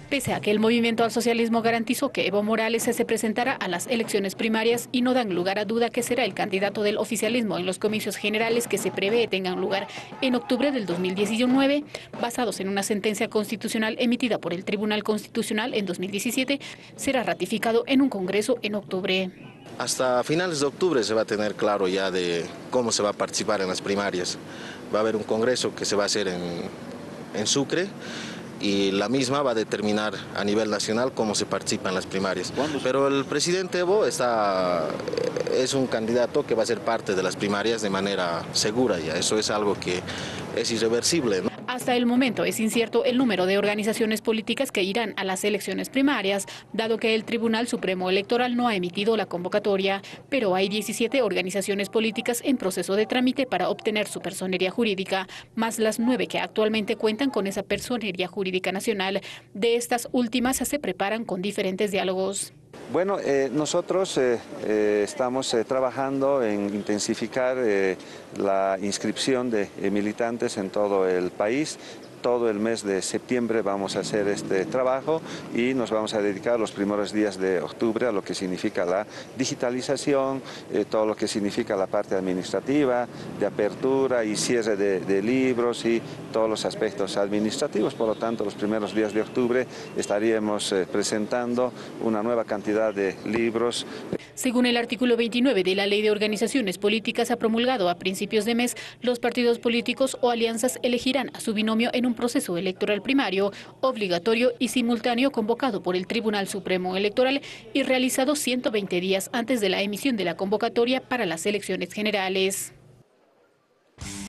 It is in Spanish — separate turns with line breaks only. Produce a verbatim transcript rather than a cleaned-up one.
Pese a que el Movimiento al Socialismo garantizó que Evo Morales se presentará a las elecciones primarias y no dan lugar a duda que será el candidato del oficialismo en los comicios generales que se prevé tengan lugar en octubre del dos mil diecinueve, basados en una sentencia constitucional emitida por el Tribunal Constitucional en dos mil diecisiete, será ratificado en un congreso en octubre.
Hasta finales de octubre se va a tener claro ya de cómo se va a participar en las primarias. Va a haber un congreso que se va a hacer en, en Sucre, y la misma va a determinar a nivel nacional cómo se participa en las primarias. Pero el presidente Evo está, es un candidato que va a ser parte de las primarias de manera segura ya. Eso es algo que es irreversible, ¿no?
Hasta el momento es incierto el número de organizaciones políticas que irán a las elecciones primarias, dado que el Tribunal Supremo Electoral no ha emitido la convocatoria, pero hay diecisiete organizaciones políticas en proceso de trámite para obtener su personería jurídica, más las nueve que actualmente cuentan con esa personería jurídica nacional. De estas últimas se preparan con diferentes diálogos.
Bueno, eh, nosotros eh, eh, estamos eh, trabajando en intensificar eh, la inscripción de eh, militantes en todo el país. Todo el mes de septiembre vamos a hacer este trabajo y nos vamos a dedicar los primeros días de octubre a lo que significa la digitalización, eh, todo lo que significa la parte administrativa, de apertura y cierre de, de libros y todos los aspectos administrativos. Por lo tanto, los primeros días de octubre estaríamos eh, presentando una nueva cantidad de libros.
Según el artículo veintinueve de la Ley de Organizaciones Políticas promulgado a principios de mes, los partidos políticos o alianzas elegirán a su binomio en un proceso electoral primario, obligatorio y simultáneo convocado por el Tribunal Supremo Electoral y realizado ciento veinte días antes de la emisión de la convocatoria para las elecciones generales.